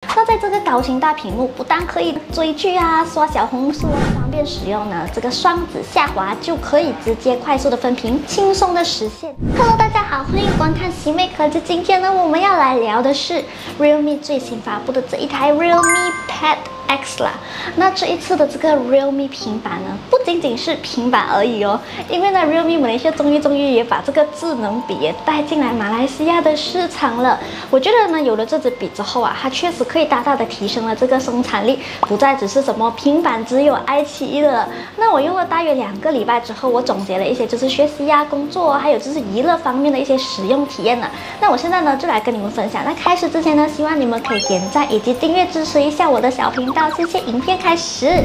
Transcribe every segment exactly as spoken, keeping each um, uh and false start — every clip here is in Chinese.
那在这个高清大屏幕，不但可以追剧啊、刷小红书啊，方便使用呢，这个双指下滑就可以直接快速的分屏，轻松的实现。Hello， 大家好，欢迎观看喜妹科技。今天呢，我们要来聊的是 Realme 最新发布的这一台 Realme Pad X 啦。那这一次的这个 Realme 平板呢，不仅仅是平板而已哦，因为呢 Realme 马来西亚终于终于也把这个智能笔也带进来马来西亚的市场了。我觉得呢，有了这支笔之后啊，它确实可以大大的提升了这个生产力，不再只是什么平板只有爱奇艺的了。那我用了大约两个礼拜之后，我总结了一些就是学习啊、工作啊，还有就是娱乐方面的一些使用体验呢。那我现在呢就来跟你们分享。那开始之前呢，希望你们可以点赞以及订阅支持一下我的小频道，谢谢。影片开始。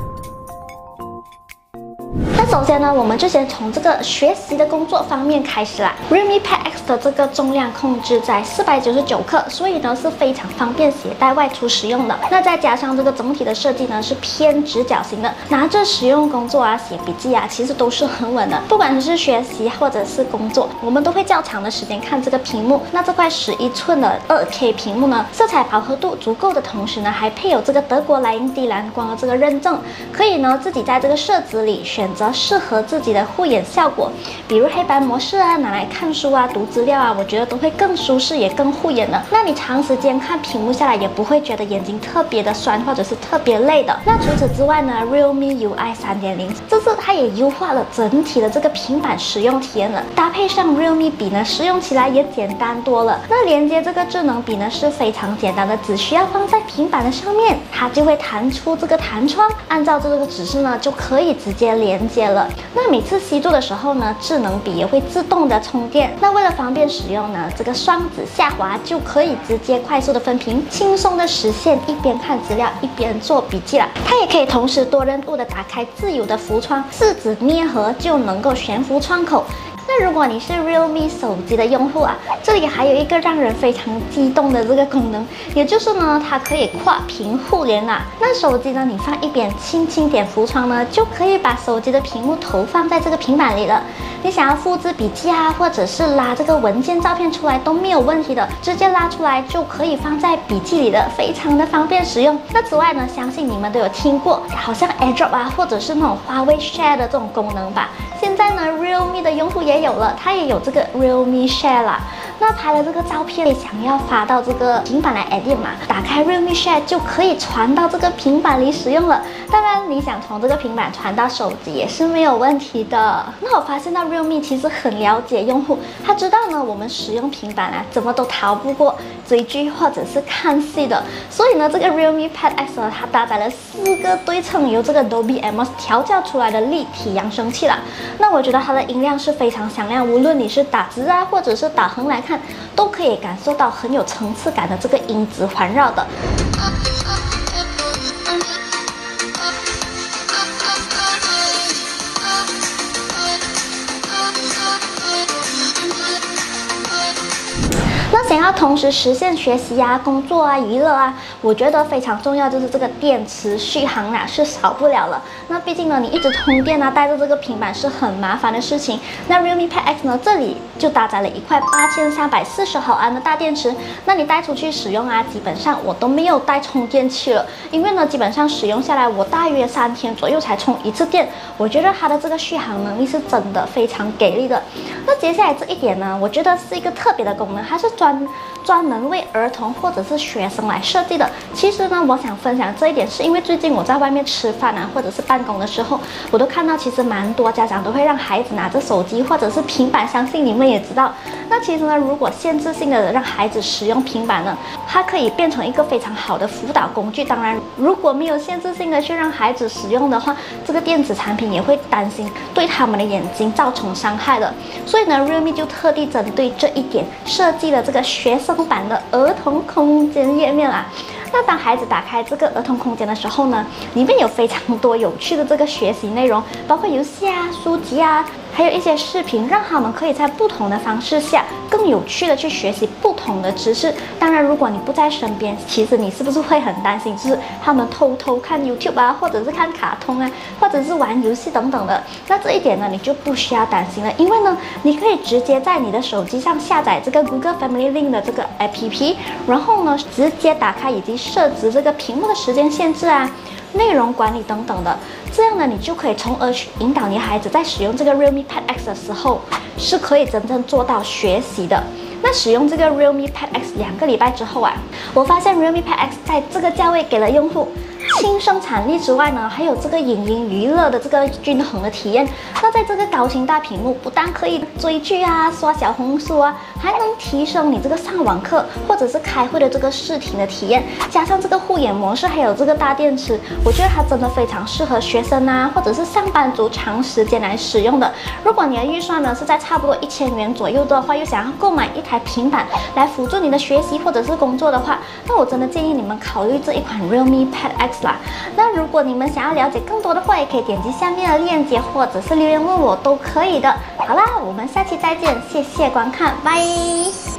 那首先呢，我们就先从这个学习的工作方面开始啦。Realme Pad X 的这个重量控制在四百九十九克，所以呢是非常方便携带外出使用的。那再加上这个整体的设计呢是偏直角型的，拿着使用工作啊、写笔记啊，其实都是很稳的。不管是学习或者是工作，我们都会较长的时间看这个屏幕。那这块十一寸的 二 K 屏幕呢，色彩饱和度足够的同时呢，还配有这个德国莱茵低蓝光的这个认证，可以呢自己在这个设置里选择适合自己的护眼效果，比如黑白模式啊，拿来看书啊、读资料啊，我觉得都会更舒适，也更护眼的。那你长时间看屏幕下来，也不会觉得眼睛特别的酸或者是特别累的。那除此之外呢 ，Realme U I 三点零 这次它也优化了整体的这个平板使用体验了，搭配上 Realme 笔呢，使用起来也简单多了。那连接这个智能笔呢是非常简单的，只需要放在平板的上面，它就会弹出这个弹窗，按照这个指示呢就可以直接连接了。那每次吸住的时候呢，智能笔也会自动的充电。那为了方便使用呢，这个双指下滑就可以直接快速的分屏，轻松的实现一边看资料一边做笔记了。它也可以同时多任务的打开自由的浮窗，四指捏合就能够悬浮窗口。那如果你是 Realme 手机的用户啊，这里还有一个让人非常激动的这个功能，也就是呢，它可以跨屏互联啊。那手机呢，你放一边，轻轻点浮窗呢，就可以把手机的屏幕投放在这个平板里了。你想要复制笔记啊，或者是拉这个文件照片出来都没有问题的，直接拉出来就可以放在笔记里的，非常的方便使用。那此外呢，相信你们都有听过，好像 AirDrop 啊，或者是那种华为 Share 的这种功能吧。现在呢 ，Realme 的用户也有了，它也有这个 Realme Share 啦。那拍了这个照片，想要发到这个平板来 edit 嘛，打开 Realme Share 就可以传到这个平板里使用了。当然，你想从这个平板传到手机也是没有问题的。那我发现到 Realme 其实很了解用户，他知道呢我们使用平板啊，怎么都逃不过追剧或者是看戏的。所以呢，这个 Realme Pad X 呢，它搭载了四个对称由这个 Dolby Atmos 调教出来的立体扬声器啦。那我觉得它的音量是非常响亮，无论你是打直啊，或者是打横来看，都可以感受到很有层次感的这个音质环绕的。那想要同时实现学习啊、工作啊、娱乐啊，我觉得非常重要，就是这个电池续航啊是少不了了。那毕竟呢，你一直充电啊，带着这个平板是很麻烦的事情。那 Realme Pad X 呢，这里就搭载了一块八千三百四十毫安的大电池。那你带出去使用啊，基本上我都没有带充电器了，因为呢，基本上使用下来，我大约三天左右才充一次电。我觉得它的这个续航能力是真的非常给力的。那接下来这一点呢，我觉得是一个特别的功能，它是专专门为儿童或者是学生来设计的。其实呢，我想分享这一点，是因为最近我在外面吃饭啊，或者是办公的时候，我都看到其实蛮多家长都会让孩子拿着手机或者是平板，相信你们也知道。那其实呢，如果限制性的让孩子使用平板呢，它可以变成一个非常好的辅导工具。当然，如果没有限制性的去让孩子使用的话，这个电子产品也会担心对他们的眼睛造成伤害的。所以呢 ，Realme 就特地针对这一点设计了这个学生版的儿童空间页面啦。那当孩子打开这个儿童空间的时候呢，里面有非常多有趣的这个学习内容，包括游戏啊、书籍啊， 还有一些视频，让他们可以在不同的方式下更有趣的去学习不同的知识。当然，如果你不在身边，其实你是不是会很担心，就是他们偷偷看 YouTube 啊，或者是看卡通啊，或者是玩游戏等等的？那这一点呢，你就不需要担心了，因为呢，你可以直接在你的手机上下载这个 Google Family Link 的这个 A P P， 然后呢，直接打开以及设置这个屏幕的时间限制啊、内容管理等等的，这样呢，你就可以从而去引导你孩子在使用这个 Realme Pad X 的时候，是可以真正做到学习的。那使用这个 Realme Pad X 两个礼拜之后啊，我发现 Realme Pad X 在这个价位给了用户轻生产力之外呢，还有这个影音娱乐的这个均衡的体验。那在这个高清大屏幕，不但可以追剧啊、刷小红书啊，还能提升你这个上网课或者是开会的这个视听的体验。加上这个护眼模式，还有这个大电池，我觉得它真的非常适合学生啊，或者是上班族长时间来使用的。如果你的预算呢是在差不多一千元左右的话，又想要购买一台平板来辅助你的学习或者是工作的话，那我真的建议你们考虑这一款 Realme Pad X 啦。那如果你们想要了解更多的话，也可以点击下面的链接，或者是留言问我都可以的。好啦，我们下期再见，谢谢观看，拜。